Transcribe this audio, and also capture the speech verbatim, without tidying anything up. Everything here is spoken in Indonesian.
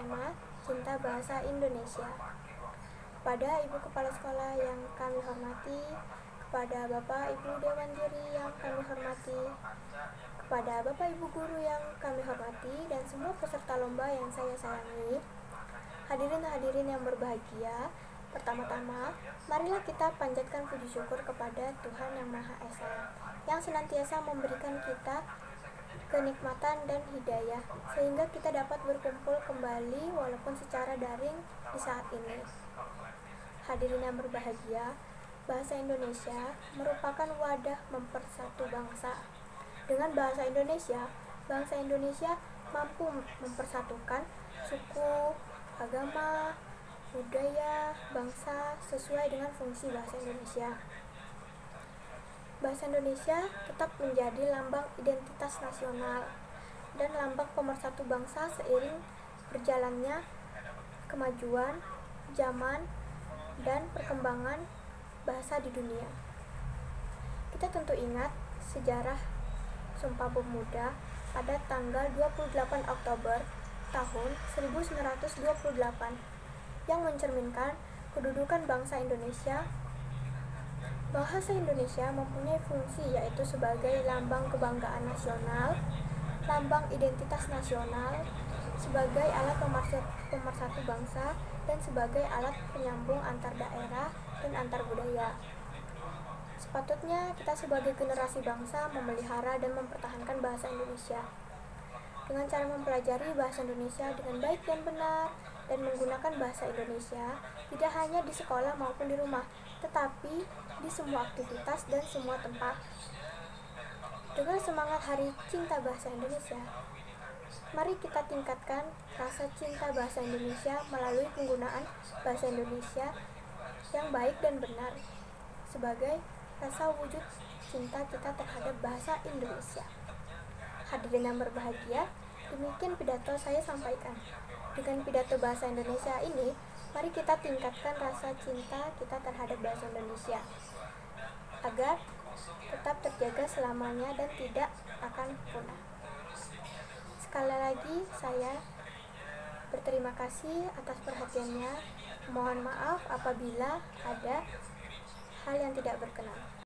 bertema Cinta Bahasa Indonesia. Kepada Ibu Kepala Sekolah yang kami hormati, kepada Bapak Ibu Dewan Juri yang kami hormati, kepada Bapak Ibu Guru yang kami hormati, dan semua peserta lomba yang saya sayangi, hadirin-hadirin yang berbahagia, pertama-tama, marilah kita panjatkan puji syukur kepada Tuhan Yang Maha Esa, yang senantiasa memberikan kita kenikmatan dan hidayah, sehingga kita dapat berkumpul kembali walaupun secara daring di saat ini. Hadirin yang berbahagia, bahasa Indonesia merupakan wadah mempersatu bangsa. Dengan bahasa Indonesia, bangsa Indonesia mampu mempersatukan suku, agama, budaya, bangsa sesuai dengan fungsi bahasa Indonesia. Bahasa Indonesia tetap menjadi lambang identitas nasional dan lambang pemersatu bangsa seiring berjalannya kemajuan zaman dan perkembangan bahasa di dunia. Kita tentu ingat sejarah Sumpah Pemuda pada tanggal dua puluh delapan Oktober tahun seribu sembilan ratus dua puluh delapan yang mencerminkan kedudukan bangsa Indonesia. Bahasa Indonesia mempunyai fungsi yaitu sebagai lambang kebanggaan nasional, lambang identitas nasional, sebagai alat pemersatu bangsa, dan sebagai alat penyambung antar daerah dan antar budaya. Sepatutnya kita sebagai generasi bangsa memelihara dan mempertahankan bahasa Indonesia dengan cara mempelajari bahasa Indonesia dengan baik dan benar, dan menggunakan bahasa Indonesia tidak hanya di sekolah maupun di rumah, tetapi di semua aktivitas dan semua tempat. Dengan semangat Hari Cinta Bahasa Indonesia, mari kita tingkatkan rasa cinta bahasa Indonesia melalui penggunaan bahasa Indonesia yang baik dan benar sebagai rasa wujud cinta kita terhadap bahasa Indonesia. Hadirin yang berbahagia, demikian pidato saya sampaikan. Dengan pidato bahasa Indonesia ini, mari kita tingkatkan rasa cinta kita terhadap bahasa Indonesia agar tetap terjaga selamanya dan tidak akan punah. Sekali lagi saya berterima kasih atas perhatiannya. Mohon maaf apabila ada hal yang tidak berkenan.